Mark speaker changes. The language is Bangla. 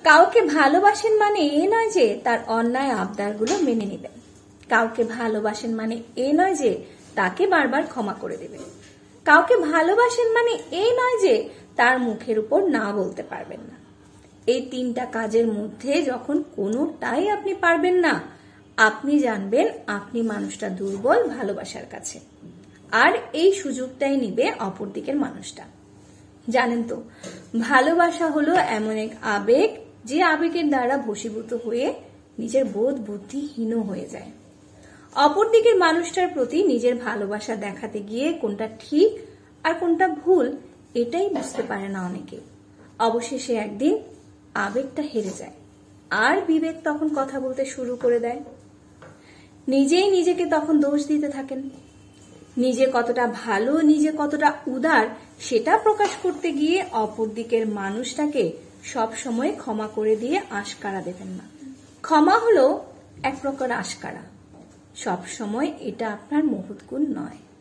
Speaker 1: কাউকে ভালোবাসেন মানে এ নয় যে তার অন্যায় আবদারগুলো মেনে নেবেন। কাউকে ভালোবাসেন মানে এ নয় যে তাকে বারবার ক্ষমা করে দেবেন। কাউকে ভালোবাসেন মানে এই নয় যে তার মুখের উপর না বলতে পারবেন না। এই তিনটা কাজের মধ্যে যখন কোনোটাই আপনি পারবেন না, আপনি জানবেন আপনি মানুষটা দুর্বল ভালোবাসার কাছে, আর এই সুযোগটাই নিবে অপর দিকের মানুষটা। জানেন তো, ভালোবাসা হলো এমন এক আবেগ যে আবেগের দ্বারা বশীভূত হয়ে নিজের বোধ বুদ্ধি হীন হয়ে যায়। অপর দিকের মানুষটার প্রতি নিজের ভালোবাসা দেখাতে গিয়ে কোনটা ঠিক আর কোনটা ভুল এটাই বুঝতে পারে না অনেকে। অবশেষে একদিন আবেগটা হেরে যায় আর বিবেক তখন কথা বলতে শুরু করে দেয়। নিজেই নিজেকে তখন দোষ দিতে থাকেন। নিজে কতটা ভালো, নিজে কতটা উদার সেটা প্রকাশ করতে গিয়ে অপর দিকের মানুষটাকে সব সময় ক্ষমা করে দিয়ে আশকারা দেবেন না। ক্ষমা হলো এক প্রকার আশকারা, সব সময় এটা আপনার মহৎ গুণ নয়।